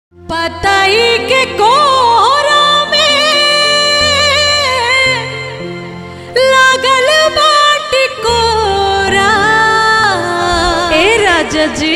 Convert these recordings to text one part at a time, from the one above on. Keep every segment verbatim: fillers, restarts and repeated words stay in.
पताई के कोहरा में लागल बाटी कोरा। ए राजा जी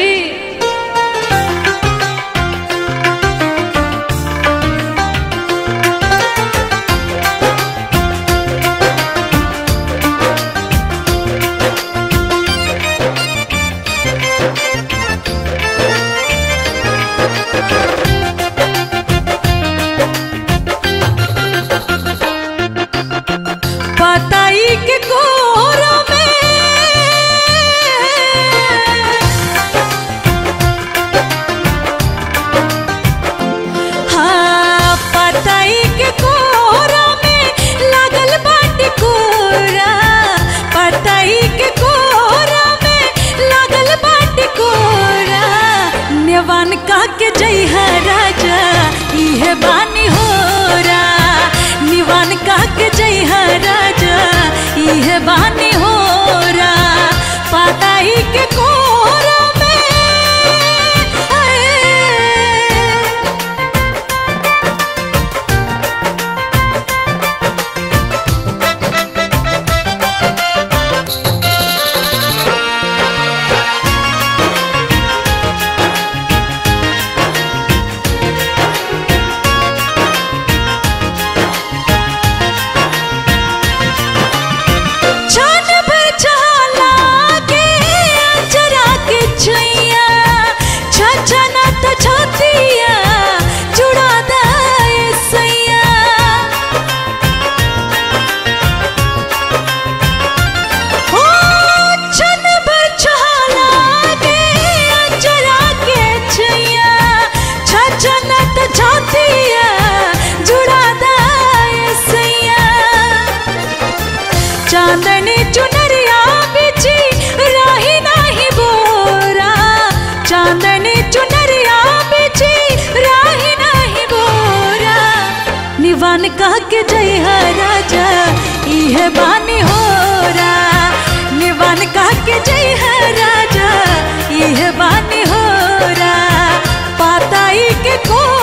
पताई के कोहरा में हाँ पताई के कोहरा में लागल बाटी कोरा। पताई के कोहरा में लागल बाटी कोरा। नेवान का के जय है राजा इहे बानी होरा। निवान का के जय है राजा इहे बानी होरा। पताई के कोहरा में चांदनी चुनरिया बिछी राही नाही बोरा। चांदनी चुनरिया बिछी राही नाही बोरा। निवान कह के जय है राजा इहे बानी होरा। निवान कह के जय है राजा इहे बानी होरा। पताई के को